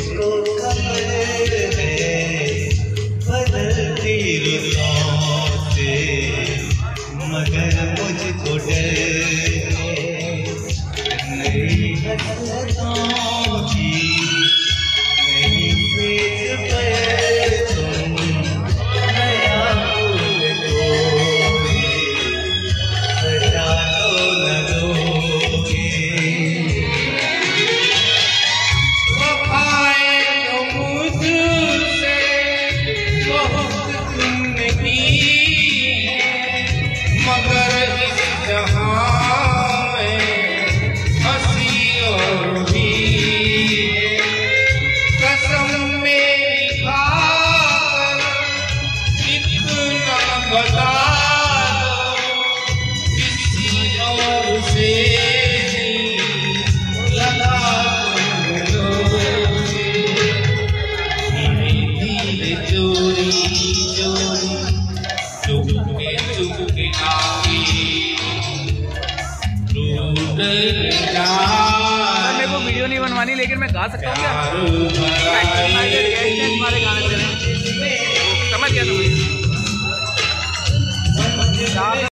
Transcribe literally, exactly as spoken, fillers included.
मुझको खबर है बदलती रुतों से, मगर मुझको डर है नई हसरतों की, नई पेज पर तुम नया फूल दोगे, सजा तो न दोगे। मगर इस जहां में हंसी और भी कसम मेरी खाकर इतना बता दो, किसी और से लगा लोगे। धीरे धीरे चोरी चोरी चुपके चुपके आगे रूठ जा। मेरे को वीडियो नहीं बनवानी, लेकिन मैं गा सकता हूँ क्या? हमारे गाने समझ गया तुम?